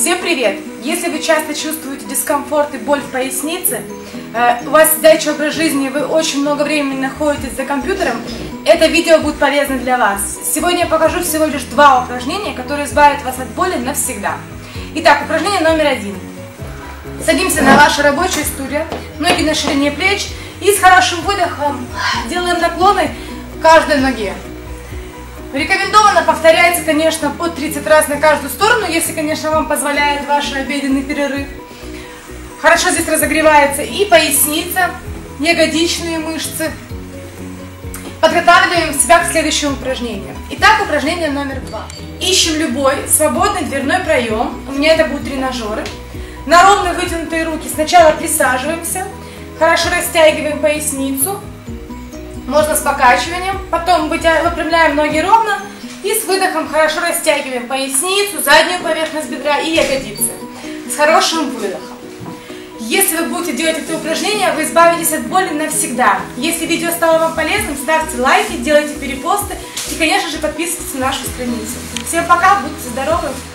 Всем привет! Если вы часто чувствуете дискомфорт и боль в пояснице, у вас сидячий образ жизни, вы очень много времени находитесь за компьютером, это видео будет полезно для вас. Сегодня я покажу всего лишь 2 упражнения, которые избавят вас от боли навсегда. Итак, упражнение номер 1. Садимся на вашу рабочую стулья, ноги на ширине плеч и с хорошим выдохом делаем наклоны каждой ноге. Рекомендовано повторяется, конечно, по 30 раз на каждую сторону, если, конечно, вам позволяет ваш обеденный перерыв. Хорошо здесь разогревается и поясница, ягодичные мышцы. Подготавливаем себя к следующему упражнению. Итак, упражнение номер 2. Ищем любой свободный дверной проем. У меня это будут тренажеры. На ровно вытянутые руки сначала присаживаемся, хорошо растягиваем поясницу. Можно с покачиванием, потом выпрямляем ноги ровно и с выдохом хорошо растягиваем поясницу, заднюю поверхность бедра и ягодицы. С хорошим выдохом. Если вы будете делать это упражнение, вы избавитесь от боли навсегда. Если видео стало вам полезным, ставьте лайки, делайте перепосты и, конечно же, подписывайтесь на нашу страницу. Всем пока, будьте здоровы!